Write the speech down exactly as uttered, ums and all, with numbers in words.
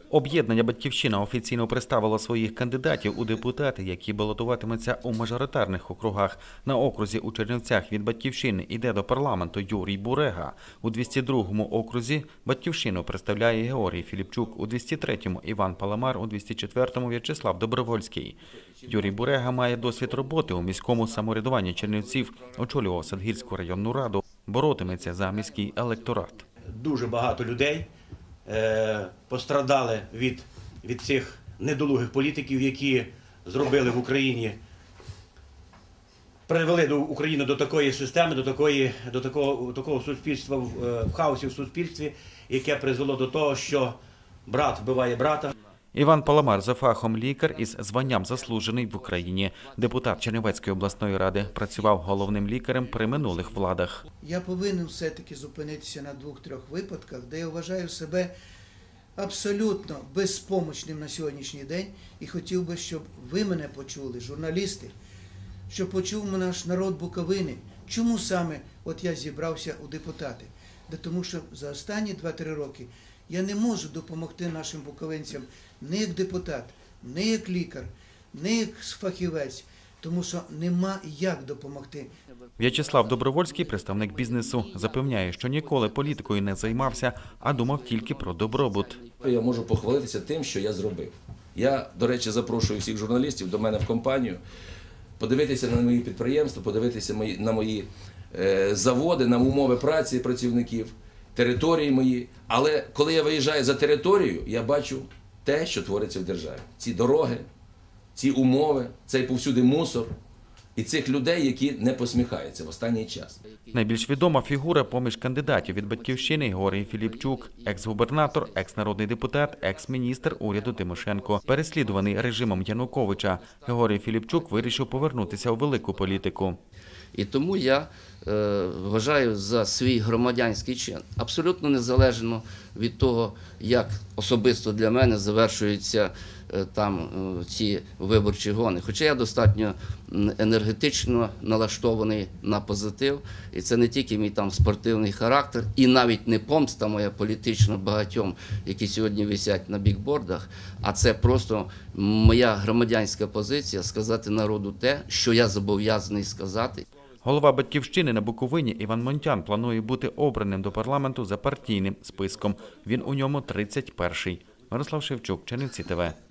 Об'єднання «Батьківщина» офіційно представило своїх кандидатів у депутати, які балотуватимуться у мажоритарних округах. На окрузі у Чернівцях від «Батьківщини» йде до парламенту Юрій Бурега. У двісті другому окрузі «Батьківщину» представляє Георгій Філіпчук, у двісті третьому – Іван Паламар, у двісті четвертому – В'ячеслав Добровольський. Юрій Бурега має досвід роботи у міському самоврядуванні Чернівців, очолював Садгірську районну раду, боротиметься за міський електорат. Дуже багато людей е, пострадали від, від цих недолугих політиків, які зробили в Україні, привели до України до такої системи, до, такої, до такого, такого суспільства, в хаосі в суспільстві, яке призвело до того, що брат вбиває брата. Іван Паламар за фахом лікар із званням «Заслужений в Україні». Депутат Чернівецької обласної ради, працював головним лікарем при минулих владах. Я повинен все-таки зупинитися на двох-трьох випадках, де я вважаю себе абсолютно безпомічним на сьогоднішній день. І хотів би, щоб ви мене почули, журналісти, щоб почув наш народ Буковини. Чому саме от я зібрався у депутати? Да тому що за останні два-три роки я не можу допомогти нашим буковинцям не як депутат, не як лікар, не як фахівець, тому що нема як допомогти. В'ячеслав Добровольський, представник бізнесу, запевняє, що ніколи політикою не займався, а думав тільки про добробут. Я можу похвалитися тим, що я зробив. Я, до речі, запрошую всіх журналістів до мене в компанію, подивитися на мої підприємства, подивитися на мої заводи, на умови праці працівників, території мої. Але коли я виїжджаю за територію, я бачу те, що твориться в державі. Ці дороги, ці умови, цей повсюди мусор і цих людей, які не посміхаються в останній час. Найбільш відома фігура поміж кандидатів від «Батьківщини» – Георгій Філіпчук, екс-губернатор, екс-народний депутат, екс-міністр уряду Тимошенко. Переслідуваний режимом Януковича, Георгій Філіпчук вирішив повернутися у велику політику. І тому я е, вважаю за свій громадянський чин, абсолютно незалежно від того, як особисто для мене завершуються е, там е, ці виборчі гони. Хоча я достатньо енергетично налаштований на позитив, і це не тільки мій там спортивний характер, і навіть не помста моя політична багатьом, які сьогодні висять на бікбордах, а це просто моя громадянська позиція сказати народу те, що я зобов'язаний сказати. Голова «Батьківщини» на Буковині Іван Монтян планує бути обраним до парламенту за партійним списком. Він у ньому тридцять перший. Мирослав Шевчук, Чернівці ТВ.